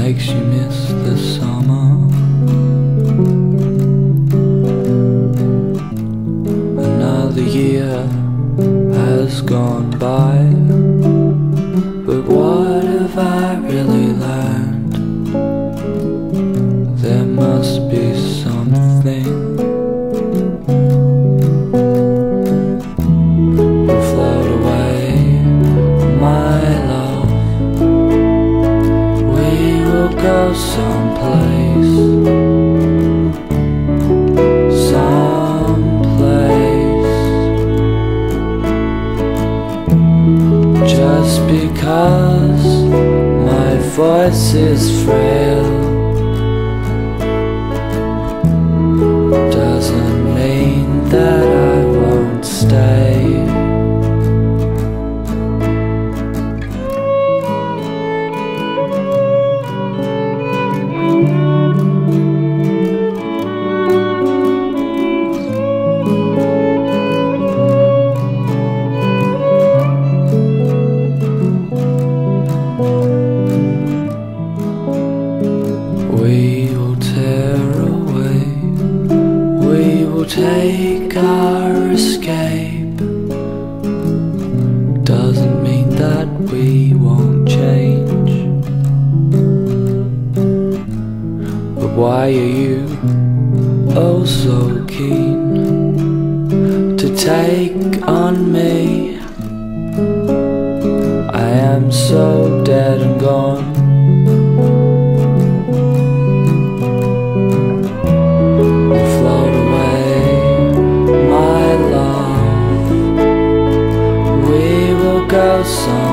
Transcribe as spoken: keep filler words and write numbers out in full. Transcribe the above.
makes you miss the summer. Another year has gone by, but what have I really learned? There must be something. We'll float away, my love. We will go someplace, someplace. Just because my voice is frail doesn't mean that I won't stay. We will tear away, we will take our escape. Doesn't mean that we won't change. But why are you oh so keen to take on me? I am so dead and gone. Go some